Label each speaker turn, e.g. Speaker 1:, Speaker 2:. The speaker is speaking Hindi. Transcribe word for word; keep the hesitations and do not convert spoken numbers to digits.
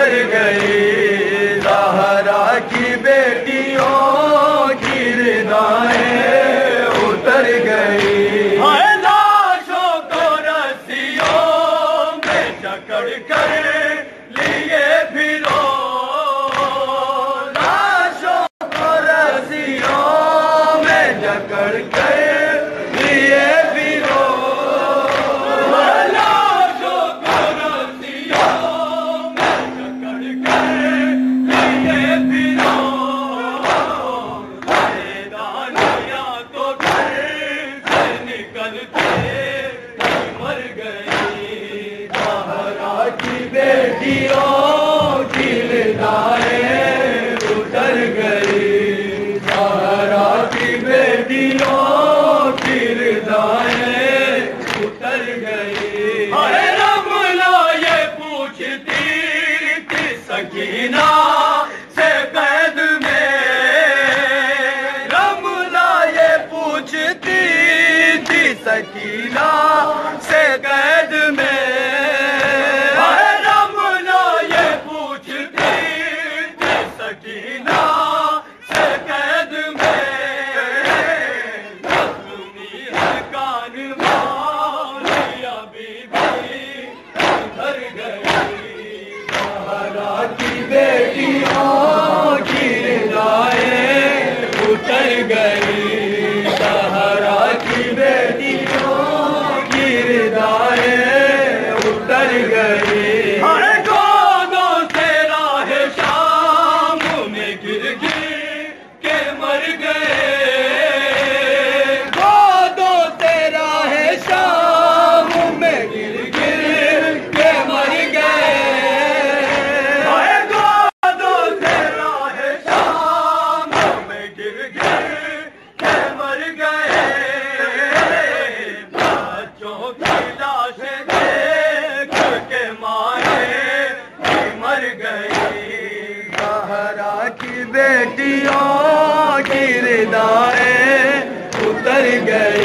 Speaker 1: उतर गई। ज़हरा की बेटियों की रिदाएं उतर गई। हाय लाशों को रस्सियों में जकड़ कर लिए फिरो, लाशों को रस्सियों में जकड़ कर लिए फिरो, लाशों को रस्सियों में जकड़ कर लिए फिरो। मैदानियां तो घर से निकलते मर गई। ज़हरा की बेटियों की रिदाएं उतर गई। ज़हरा की बेटियों की रिदाएं उतर गई। अरे रमला ये पूछती थी सकीना से कैद में, रमला ये पूछती थी सकीना से कैद में। अरे रमला ये पूछती थी सकीना से कैद में, जख्मी है कान वालिया बीबी उतर गई। ज़हरा की बेटियों की रिदाएं उतर गई। ज़हरा की बेटियों की रिदाएं उतर गई। हर गोदों से राह शाम में गिर गिर के मर गए, गोदों से राह शाम में गिर गिर के मर गए। हर गोदों से राह शाम में गिर गिर के मर गए। बच्चों की लाशें देख के माए भी मर गई। ज़हरा की बेटियों की रिदाएं उतर गई।